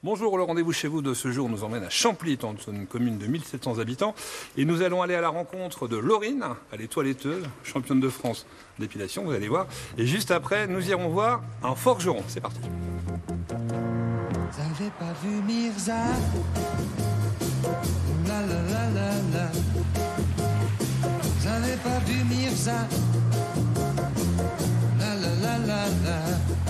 Bonjour, le rendez-vous chez vous de ce jour nous emmène à Champly, dans une commune de 1700 habitants. Et nous allons aller à la rencontre de Laurine, elle est toiletteuse, championne de France d'épilation, vous allez voir. Et juste après, nous irons voir un forgeron. C'est parti. Vous avez pas vu Mirza? La la la la la. Vous avez pas vu Mirza? La la la la la.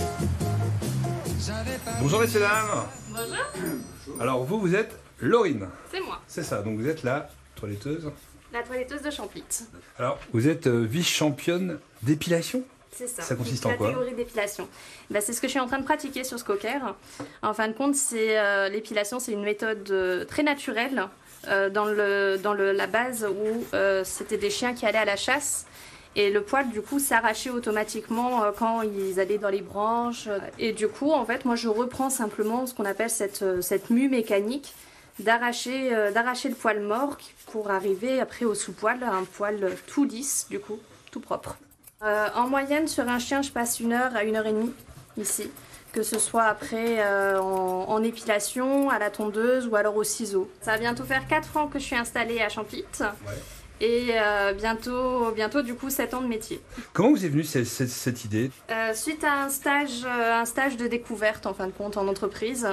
Bonjour messieurs, dames. Bonjour, Alors vous êtes Laurine. c'est moi, C'est ça, donc vous êtes la toiletteuse. la toiletteuse de Champly. Alors vous êtes vice-championne d'épilation. C'est ça. Ça consiste en quoi? Catégorie d'épilation. C'est ce que je suis en train de pratiquer sur Skoker. En fin de compte, l'épilation, c'est une méthode très naturelle. Dans la base où c'était des chiens qui allaient à la chasse. Et le poil, du coup, s'arrachait automatiquement quand ils allaient dans les branches. Et du coup, en fait, moi, je reprends simplement ce qu'on appelle cette mue mécanique d'arracher le poil mort pour arriver après au sous-poil, à un poil tout lisse, du coup, tout propre. En moyenne, sur un chien, je passe 1 heure à 1h30 ici. Que ce soit après en épilation, à la tondeuse ou alors au ciseau. Ça va bientôt faire 4 ans que je suis installée à Champly. Ouais. Et bientôt du coup 7 ans de métier. Comment vous est venue cette idée? Suite à un stage de découverte en fin de compte en entreprise,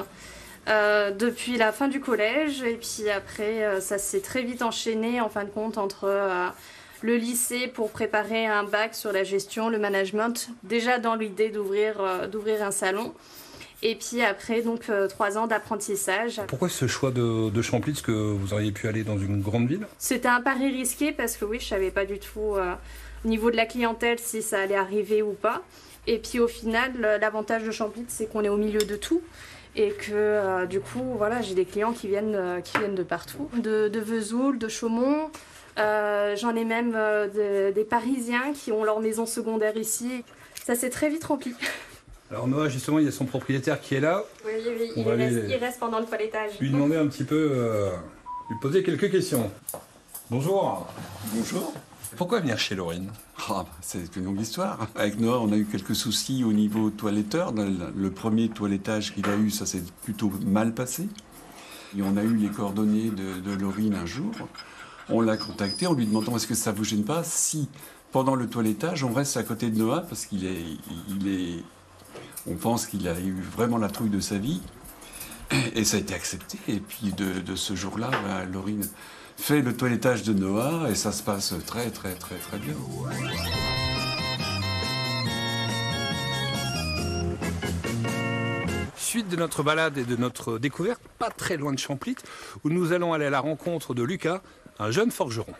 depuis la fin du collège, et puis après ça s'est très vite enchaîné en fin de compte entre le lycée pour préparer un bac sur la gestion, le management, déjà dans l'idée d'ouvrir un salon. Et puis après, donc 3 ans d'apprentissage. Pourquoi ce choix de Champly? Est-ce que vous auriez pu aller dans une grande ville? C'était un pari risqué parce que oui, je savais pas du tout au niveau de la clientèle si ça allait arriver ou pas. Et puis au final, l'avantage de Champly, c'est qu'on est au milieu de tout. Et que du coup, voilà, j'ai des clients qui viennent de partout. De Vesoul, de Chaumont. J'en ai même des Parisiens qui ont leur maison secondaire ici. Ça s'est très vite rempli. Alors Noah, justement, il y a son propriétaire qui est là. Oui, il reste pendant le toilettage. Lui demander un petit peu, lui poser quelques questions. Bonjour. Bonjour. Pourquoi venir chez Laurine? C'est une longue histoire. Avec Noah, on a eu quelques soucis au niveau toiletteur. Le premier toilettage qu'il a eu, ça s'est plutôt mal passé. Et on a eu les coordonnées de Laurine un jour. On l'a contacté en lui demandant est-ce que ça vous gêne pas si, pendant le toilettage, on reste à côté de Noah parce on pense qu'il a eu vraiment la trouille de sa vie. Et ça a été accepté. Et puis de ce jour-là, Laurine fait le toilettage de Noah et ça se passe très très très très bien. Suite de notre balade et de notre découverte, pas très loin de Champly, où nous allons aller à la rencontre de Lucas, un jeune forgeron.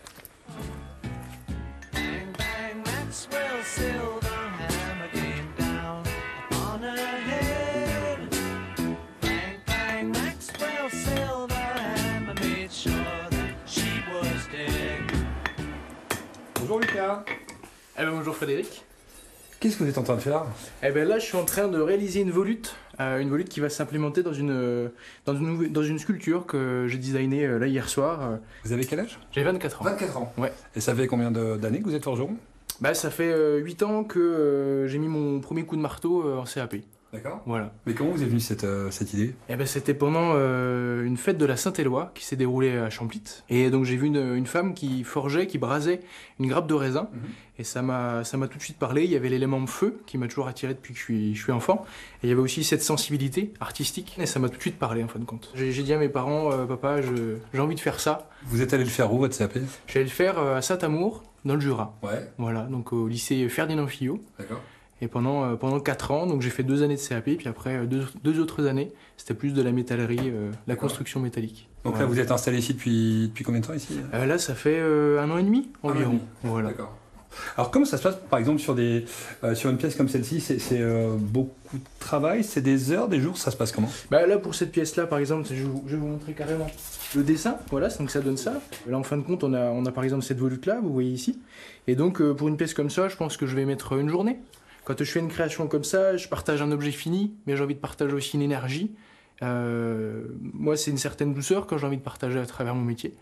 Bonjour Lucas. Bonjour Frédéric. Qu'est-ce que vous êtes en train de faire? Là, je suis en train de réaliser une volute qui va s'implémenter dans une sculpture que j'ai designée là hier soir. Vous avez quel âge? J'ai 24 ans. 24 ans. Ouais. Et ça fait combien d'années que vous êtes forgeron? Ça fait 8 ans que j'ai mis mon premier coup de marteau en CAP. D'accord. Voilà. Mais comment vous est venue cette idée? C'était pendant une fête de la Saint-Éloi qui s'est déroulée à Champly. Et donc j'ai vu une femme qui forgeait, qui brasait une grappe de raisin. Et ça m'a tout de suite parlé. Il y avait l'élément feu qui m'a toujours attiré depuis que je suis enfant. Et il y avait aussi cette sensibilité artistique. Et ça m'a tout de suite parlé en fin de compte. J'ai dit à mes parents, papa, j'ai envie de faire ça. Vous êtes allé le faire où, votre CAP? Je suis allé le faire à Saint-Amour, dans le Jura. Ouais. Voilà, donc au lycée Ferdinand Fillot. D'accord. Et pendant 4 ans, donc j'ai fait 2 années de CAP, puis après 2 autres années, c'était plus de la métallerie, la construction métallique. Donc voilà. là, vous êtes installé ici depuis combien de temps ici? Là, ça fait 1 an et demi environ. Un an et demi. Voilà. D'accord. Alors comment ça se passe, par exemple, sur une pièce comme celle-ci? C'est beaucoup de travail, c'est des heures, des jours, ça se passe comment? Là, pour cette pièce-là, par exemple, je vais vous montrer carrément le dessin. Voilà, donc ça donne ça. Là, en fin de compte, on a par exemple cette volute-là, vous voyez ici. Et donc, pour une pièce comme ça, je pense que je vais mettre une journée. Quand je fais une création comme ça, je partage un objet fini, mais j'ai envie de partager aussi une énergie. Moi, c'est une certaine douceur quand j'ai envie de partager à travers mon métier.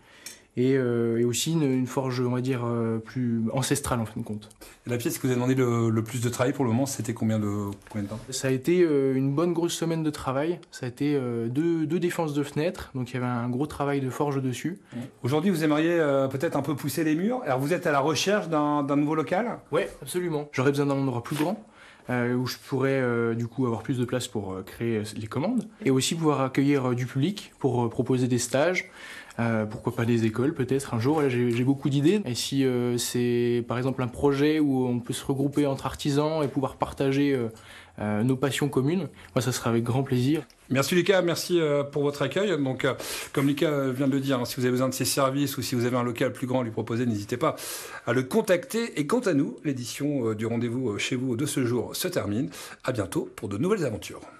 et aussi une forge, on va dire, plus ancestrale en fin de compte. Et la pièce qui vous a demandé le plus de travail pour le moment, c'était combien de temps? Ça a été une bonne grosse semaine de travail. Ça a été deux défenses de fenêtres, donc il y avait un gros travail de forge dessus. Aujourd'hui, vous aimeriez peut-être un peu pousser les murs. Alors vous êtes à la recherche d'un nouveau local? Oui, absolument. J'aurais besoin d'un endroit plus grand, où je pourrais du coup avoir plus de place pour créer les commandes, et aussi pouvoir accueillir du public pour proposer des stages. Pourquoi pas des écoles peut-être un jour, là, j'ai beaucoup d'idées. Et si c'est par exemple un projet où on peut se regrouper entre artisans et pouvoir partager nos passions communes, moi ça sera avec grand plaisir. Merci Lucas, merci pour votre accueil. Donc, comme Lucas vient de le dire, si vous avez besoin de ses services ou si vous avez un local plus grand à lui proposer, n'hésitez pas à le contacter. Et quant à nous, l'édition du rendez-vous chez vous de ce jour se termine. À bientôt pour de nouvelles aventures.